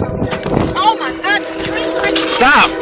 Oh my God, the tree right there. Stop!